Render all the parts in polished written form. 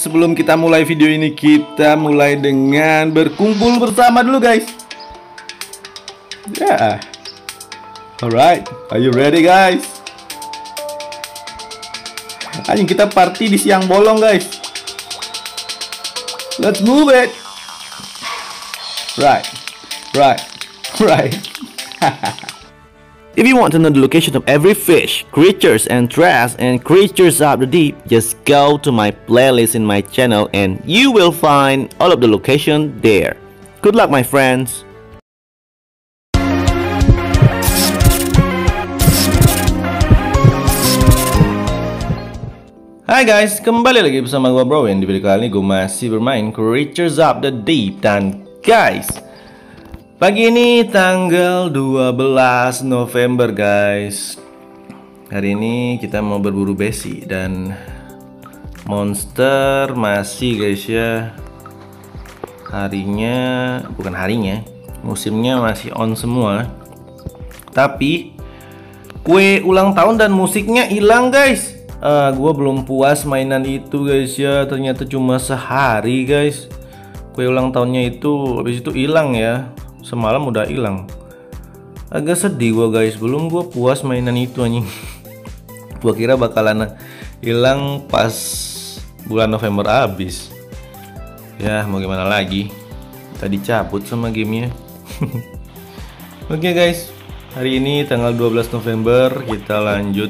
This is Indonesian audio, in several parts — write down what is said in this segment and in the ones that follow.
sebelum kita mulai video ini, kita mulai dengan berkumpul bersama dulu guys. Ya, alright, are you ready guys? Ayo kita party di siang bolong guys. Let's move it. Right. If you want to know the location of every fish, creatures and trash and creatures of the deep, just go to my playlist in my channel and you will find all of the location there. Good luck my friends. Hai guys, kembali lagi bersama gue Bro. Di video kali ini gue masih bermain Creatures of the Deep. Dan guys, pagi ini tanggal 12 November guys. Hari ini kita mau berburu besi dan monster masih guys ya. Musimnya masih on semua. Tapi kue ulang tahun dan musiknya hilang guys. Gua belum puas mainan itu guys ya. Ternyata cuma sehari guys. Kue ulang tahunnya itu habis itu hilang ya. Semalam udah hilang. Agak sedih gua guys. Belum gua puas mainan itu anjing. Gua kira bakalan hilang pas bulan November habis. Ya mau gimana lagi. Tadi cabut sama gamenya. Oke guys, hari ini tanggal 12 November kita lanjut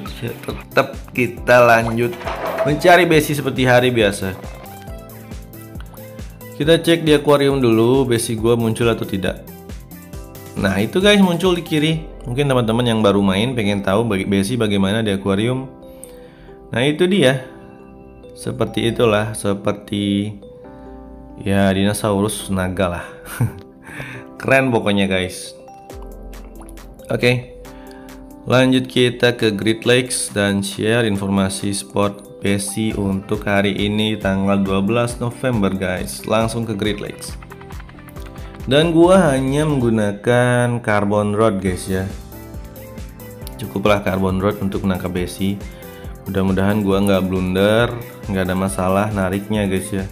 mencari besi seperti hari biasa. Kita cek di akuarium dulu besi gua muncul atau tidak. Nah itu guys muncul di kiri. Mungkin teman-teman yang baru main pengen tahu besi bagaimana di akuarium. Nah itu dia. Seperti itulah, seperti ya dinosaurus naga lah. Keren pokoknya guys. Oke, lanjut kita ke Great Lakes dan share informasi spot besi untuk hari ini tanggal 12 November guys. Langsung ke Great Lakes. Dan gua hanya menggunakan carbon rod guys ya. Cukuplah carbon rod untuk menangkap besi. Mudah-mudahan gua nggak blunder, nggak ada masalah nariknya guys ya.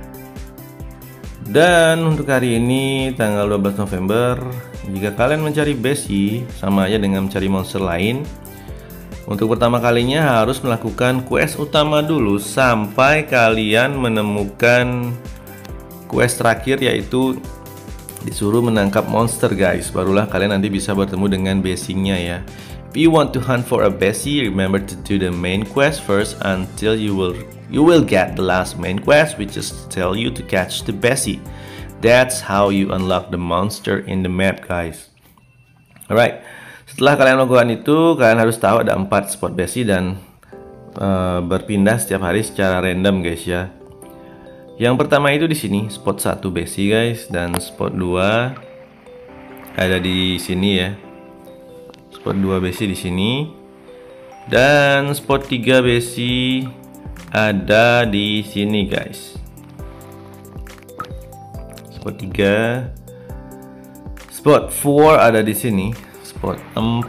Dan untuk hari ini tanggal 12 November, jika kalian mencari besi sama aja dengan mencari monster lain. Untuk pertama kalinya harus melakukan quest utama dulu sampai kalian menemukan quest terakhir, yaitu disuruh menangkap monster guys. Barulah kalian nanti bisa bertemu dengan besinya ya. If you want to hunt for a besi, remember to do the main quest first until you will get the last main quest, which is tell you to catch the besi. That's how you unlock the monster in the map guys. Alright, setelah kalian melakukan itu, kalian harus tahu ada 4 spot besi dan berpindah setiap hari secara random guys ya. Yang pertama itu di sini spot 1 besi guys, dan spot 2 ada di sini ya. Spot 2 besi di sini, dan spot 3 besi ada di sini guys. Spot 3, spot 4 ada di sini, spot 4,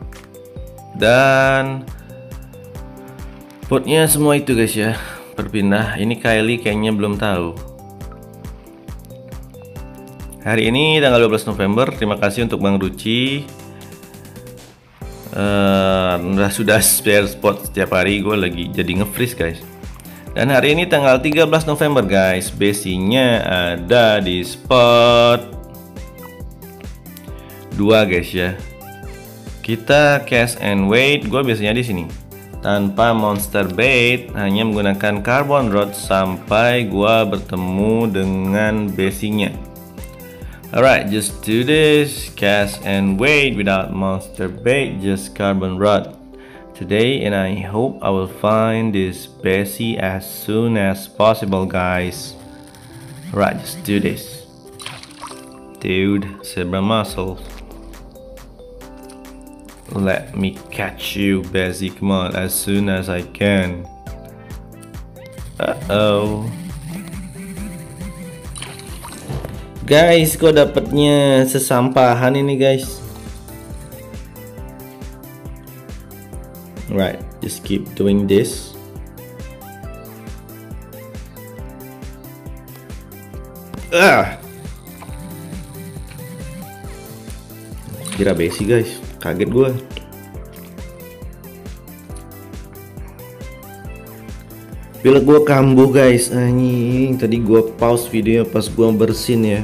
dan spotnya semua itu guys ya berpindah. Ini Kylie kayaknya belum tahu. Hari ini tanggal 12 November. Terima kasih untuk Bang Ruci. Sudah spare spot setiap hari. Gue lagi jadi nge-freeze guys. Dan hari ini tanggal 13 November guys, besinya ada di spot 2 guys ya. Kita cast and wait. Gue biasanya di sini tanpa monster bait, hanya menggunakan carbon rod sampai gue bertemu dengan besinya. Alright, just do this, cast and wait without monster bait, just carbon rod today, and I hope I will find this besi as soon as possible guys. Alright, just do this. Dude, zebra muscles. Let me catch you besi, come on, as soon as I can. Uh-oh. Guys, kok dapatnya sesampahan ini guys. Right, just keep doing this. Kira besi guys, kaget gue. Pilek gue kambuh guys, anjing. Tadi gue pause videonya pas gue bersin ya.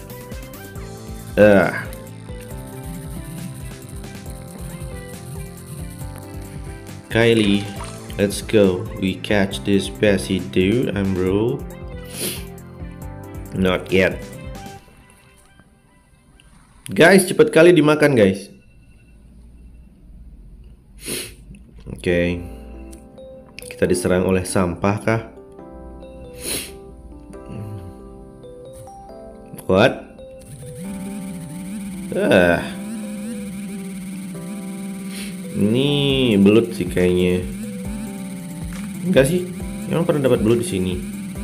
Kylie, let's go. We catch this Bessie dude, bro. Not yet. Guys, cepet kali dimakan guys. Oke. Kita diserang oleh sampah kah? What? Ini belut sih kayaknya. Enggak sih? Emang pernah dapat belut di sini?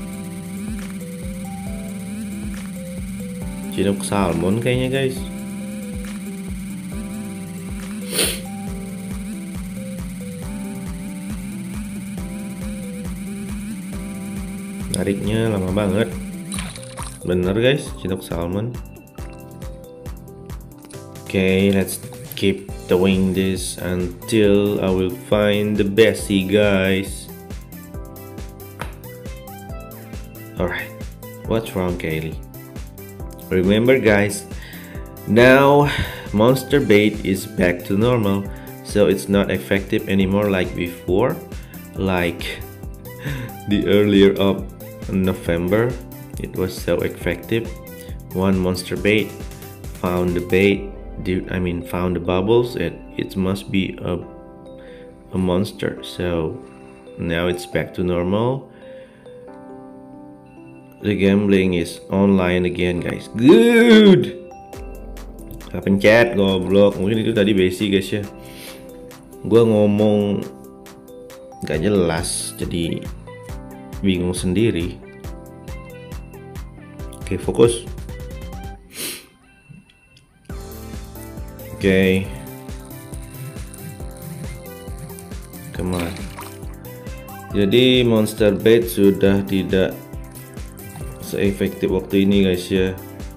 Chinook salmon kayaknya guys. Nariknya lama banget. Bener guys, Chinook salmon. Okay, let's keep doing this until I will find the Bessie guys. Alright, what's wrong Kaylee? Remember guys, now monster bait is back to normal, so it's not effective anymore like before, like the earlier of November. It was so effective. One monster bait found the bait, found the bubbles. It must be a monster. So now it's back to normal. The gambling is online again guys. Good. Pencet goblok. Mungkin itu tadi basic guys ya. Gua ngomong gak jelas jadi bingung sendiri. Oke, fokus. Oke. Come on. Jadi monster bait sudah tidak se-efektif waktu ini guys ya.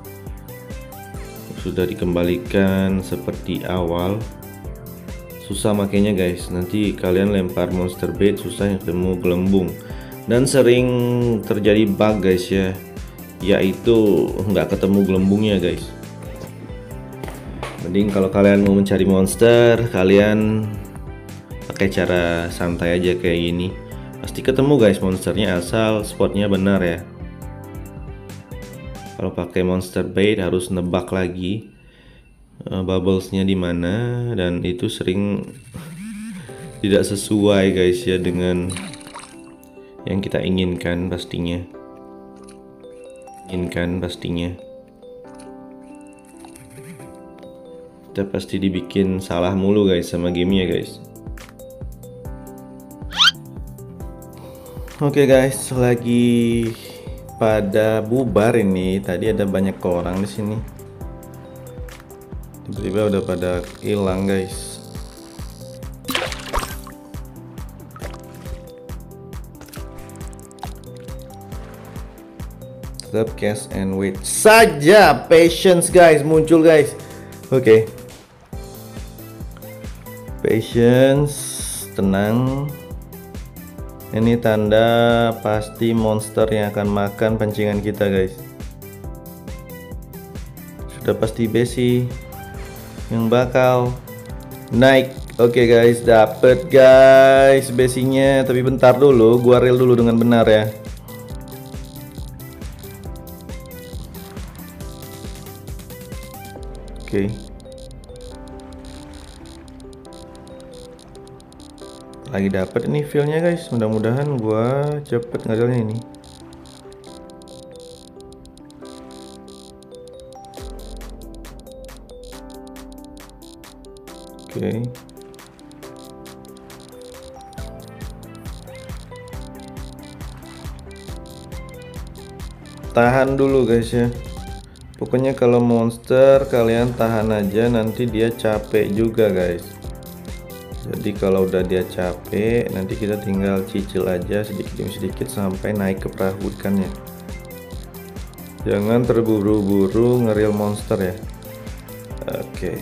Sudah dikembalikan seperti awal. Susah makanya guys. Nanti kalian lempar monster bait susah ketemu gelembung. Dan sering terjadi bug guys ya, yaitu nggak ketemu gelembungnya guys. Mending kalau kalian mau mencari monster, kalian pakai cara santai aja kayak gini. Pasti ketemu guys monsternya asal spotnya benar ya. Kalau pakai monster bait harus nebak lagi bubblesnya di mana, dan itu sering tidak sesuai guys ya dengan yang kita inginkan pastinya. Kita pasti dibikin salah mulu guys sama gamenya guys. Oke guys, lagi pada bubar ini. Tadi ada banyak orang di sini. Tiba-tiba udah pada hilang guys. Tetap cash and wait saja. Patience guys, muncul guys. Oke. Patience, tenang. Ini tanda pasti monster yang akan makan pancingan kita guys. Sudah pasti Bessie yang bakal naik. Oke guys, dapet guys Bessie-nya. Tapi bentar dulu, gua reel dulu dengan benar ya. Oke. Lagi dapet ini feel-nya guys. Mudah-mudahan gua cepet ngerilnya ini. Oke. Tahan dulu guys ya. Pokoknya kalau monster kalian tahan aja, nanti dia capek juga guys. Jadi kalau udah dia capek, nanti kita tinggal cicil aja sedikit demi sedikit sampai naik ke perahu ikannya. Jangan terburu-buru ngeril monster ya. Oke.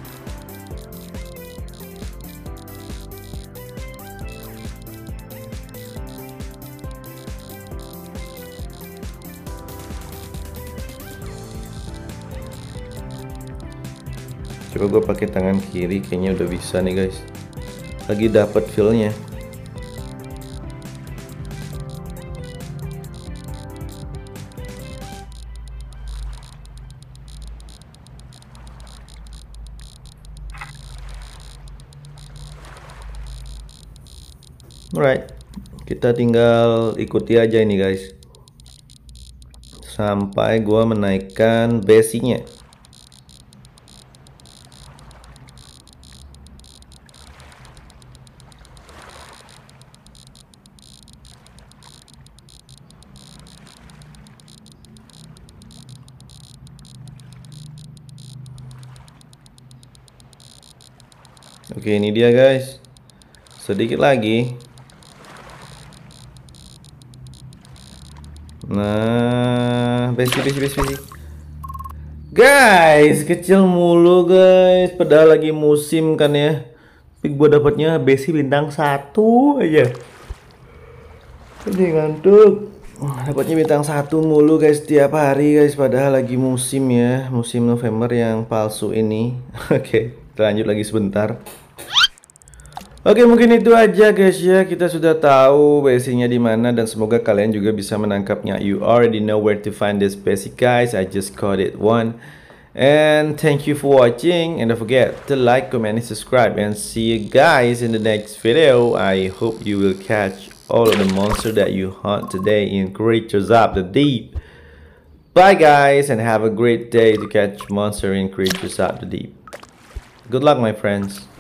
Coba gue pakai tangan kiri, kayaknya udah bisa nih guys. Lagi dapet feel-nya. Alright, kita tinggal ikuti aja ini guys, sampai gua menaikkan basic-nya. Oke, ini dia guys. Sedikit lagi. Nah, basic. Guys, kecil mulu guys. Padahal lagi musim kan ya. Tapi gue dapatnya basic bintang 1 aja. Ini ngantuk. Dapatnya bintang 1 mulu guys tiap hari guys. Padahal lagi musim ya. Musim November yang palsu ini. Oke, kita lanjut lagi sebentar. Oke, mungkin itu aja guys ya. Kita sudah tahu basic-nya di mana dan semoga kalian juga bisa menangkapnya. You already know where to find this basic guys. I just coded one. And thank you for watching, and don't forget to like, comment, and subscribe, and see you guys in the next video. I hope you will catch all of the monsters that you hunt today in Creatures of the Deep. Bye guys, and have a great day to catch monster in Creatures of the Deep. Good luck my friends.